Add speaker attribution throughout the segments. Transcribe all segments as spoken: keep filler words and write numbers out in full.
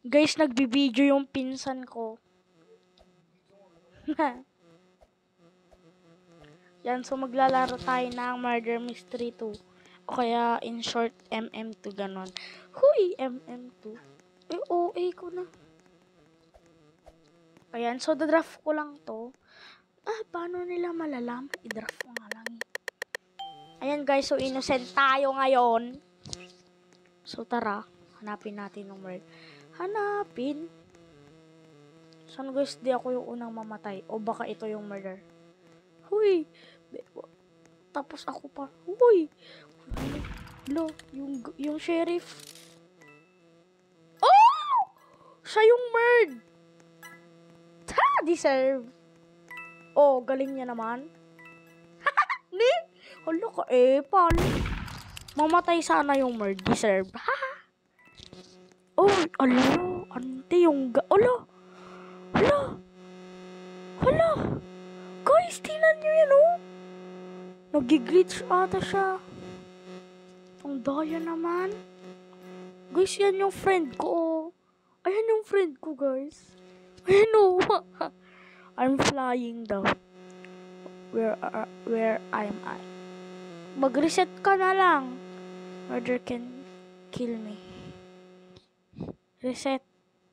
Speaker 1: Guys, nagbibideo yung pinsan ko. Yan, so maglalaro tayo ng Murder Mystery two. O kaya, in short, M M two, ganon. Huy, M M two. Eh, O A ko na. Ayan, so dadraft ko lang to. Ah, paano nila malalaman? I-draft ko nga lang. Ayan guys, so innocent tayo ngayon. So tara, hanapin natin yung word. Hanapin. Saan guys, di ako yung unang mamatay? O baka ito yung murder. Huy! Tapos ako pa. Huy! Lo, yung, yung sheriff. Oh! Siya yung murd! Ha! Deserve. Oh, galing niya naman. Ni? Hala ka eh, pal. Mamatay sana yung murd. Deserve. Ha! Oh, alo. Ante yung ga... Alo! Hala! Hala! Guys, tingnan nyo yan, oh! Nag-glitch ata siya. Ang daya naman. Guys, yan yung friend ko, oh. Ayan yung friend ko, guys. Ayan, oh. I'm flying daw. Where, uh, where am I? Mag-reset ka na lang. Murder can kill me. Reset.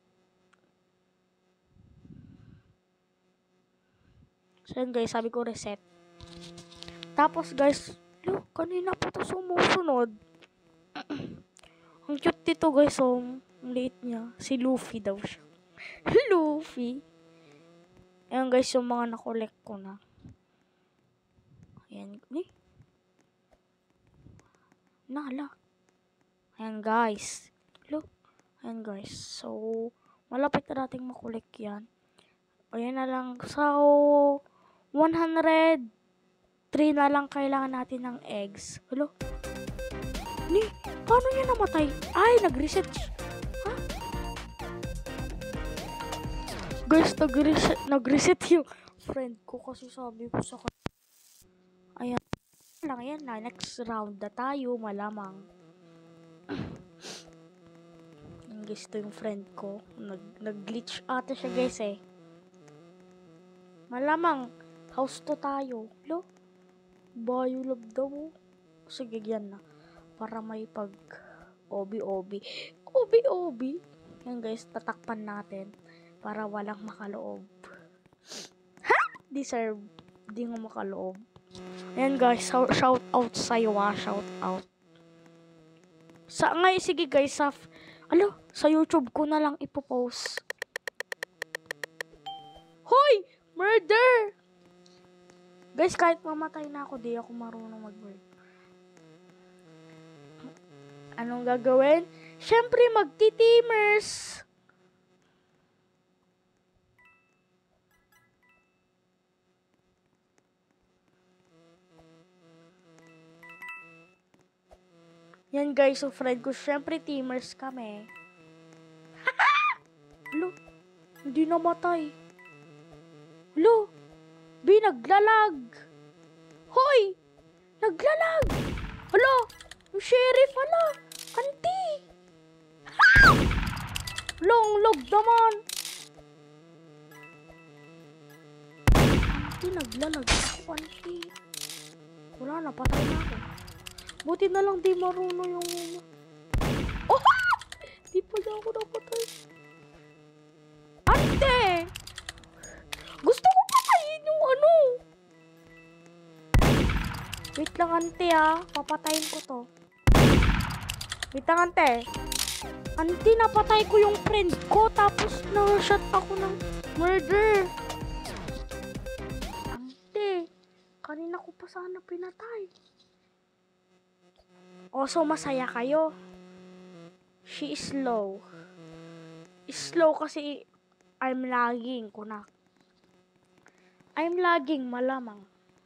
Speaker 1: So yun guys, sabi ko reset. Tapos guys, lo, kanina pa ito sumusunod. Ang cute dito guys, oh. Ang liit niya. Si Luffy daw siya. Luffy. Ayan guys, yung mga nakolek ko na. Ayan. Eh? Nala. Ayan guys. Look. Ayan guys. So, malapit na nating makolek yan. Ayan na lang. So, one hundred three na lang kailangan natin ng eggs. Hello? Ni, paano niya namatay? Ay, nag-reset. Ha? Guys, nag-reset, nag-reset yung friend ko kasi sabi ko sa kanya. Ayan. Lang yan na. Next round na tayo. Malamang. Yung guys, ito yung friend ko. Nag, nag-glitch ata siya guys eh. Malamang. House to tayo. Hello? Biolab daw. Sige, yan na. Para may pag obi-obi. Obi-obi. Yan guys, tatakpan natin. Para walang makaloob. Ha? Deserve. Di nga makaloob. Ayan guys, shout out sa'yo ah. Shout out. Sa, ngay, sige guys, sa, alo, sa YouTube ko na lang ipopost. Hoy! Murder! Guys, kahit mamatay na ako, di ako marunong mag-word. Anong gagawin? Siyempre, magti-teamers! Yan guys, so friend ko, siyempre teamers kami. Lo, hindi namatay. Lo, B, naglalag. Hoy! Naglalag! Hala! Yung sheriff, hala! Auntie! Long log naman! Auntie, naglalag ako, auntie. Wala na, patay na ako. Buti na lang di marunong yung... Oh! Di pala ako napatay. Ante! Gusto ko patayin yung ano. Wait lang ante ah. Papatayin ko to. Wait lang ante. Ante, napatay ko yung friend ko. Tapos na-shot ako ng murder. Ante. Kanina ko pa sana pinatay. O, so masaya kayo. She is slow. Slow kasi I'm lagging, kunak. I'm lagging, malamang.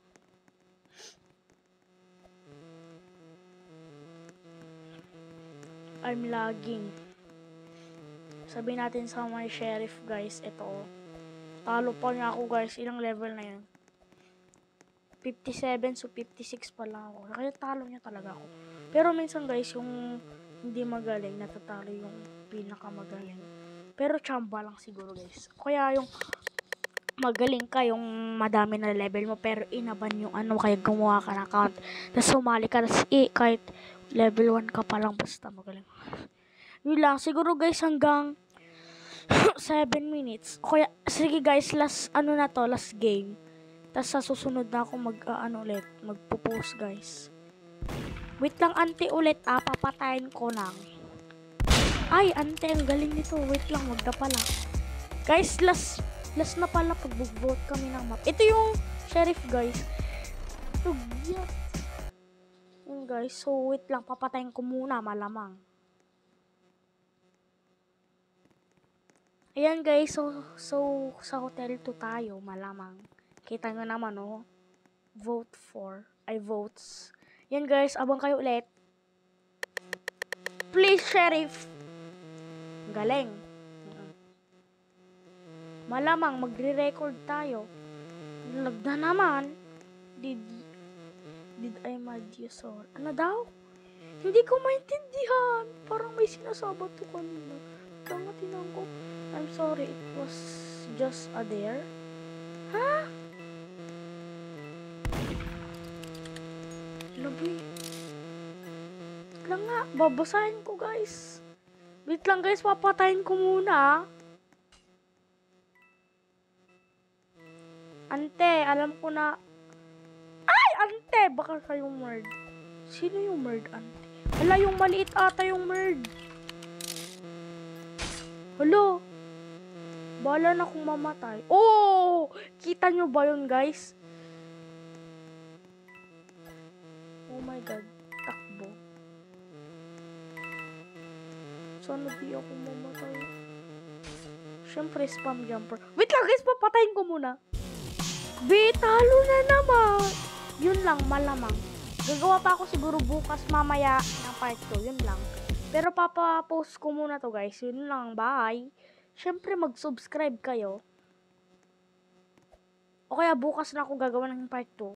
Speaker 1: I'm lagging. Sabihin natin sa my sheriff, guys. Ito, oh. Talo pa niya ako, guys. Ilang level na yan? fifty-seven, so fifty-six pa lang ako. Kaya talo niya talaga ako. Pero minsan, guys, yung hindi magaling, natatalo yung pinakamagaling. Pero chamba lang siguro guys. Kaya yung magaling ka, yung madami na level mo, pero inaban yung ano, kaya gumawa ka ng account. Tapos sumali ka, tapos eh, kahit level one ka pa lang, basta magaling. Yun lang, siguro guys hanggang seven minutes. O kaya, sige guys, last, ano na to, last game. Tapos sa susunod na ako mag, uh, ano ulit, magpo-post guys. Wait lang, ante ulit, ah, papatayin ko lang. Ay, ante, ang galing nito. Wait lang, magda pala. Guys, last, last na pala pag-vote kami ng map. Ito yung sheriff guys. Ito, yeah. Yun guys, so wait lang, papatayin ko muna, malamang. Ayan guys, so, so sa hotel to tayo, malamang. Kita nyo naman, oh. Vote for, ay votes. Yan guys, abang kayo ulit. Please, sheriff. Galing. Malamang, magre-record tayo. Lag na naman. Did, did I mag you sorry? Ano daw? Hindi ko maintindihan. Parang may sinasabat to kanina. Kaya tinang ko. I'm sorry, it was just a dare. Ha? Labi. Wait lang nga, babasahin ko guys. Wait lang guys, papatayin ko muna. Ante, alam ko na. Ay, ante, baka kayo murd. Sino yung murd, ante? Hala, yung maliit ata yung murd. Hala. Bala na kung mamatay. Oh! Kita nyo ba yun, guys? Oh my God. Takbo. Sana di ako mamatay. Siyempre, spam jumper. Wait lang, guys. Papatayin ko muna. Wait, talo na naman. Yun lang, malamang. Gagawa pa ako siguro bukas mamaya ng part two. Yun lang. Pero papapost ko muna to, guys. Yun lang. Bye. Siyempre, mag-subscribe kayo. O kaya bukas na ako gagawa ng part two.